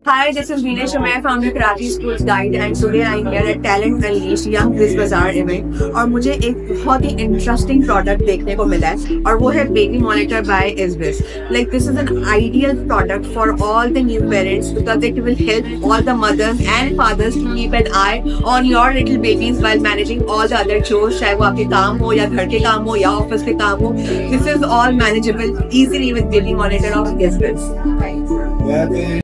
Hi, this is Vinesh Shumair from the Karate Schools Guide and today I'm here at Talent Unleashed Young Biz Bazaar event और मुझे एक बहुत ही interesting product देखने को मिला है और वो है बेबी मॉनिटर बाय इज़बिस. Like this is an ideal product for all the new parents because it will help all the mothers and fathers to keep an eye on your little babies while managing all the other chores, चाहे वो आपके काम हो या घर के काम हो या ऑफिस के काम हो. This is all manageable easily with baby monitor of इज़बिस.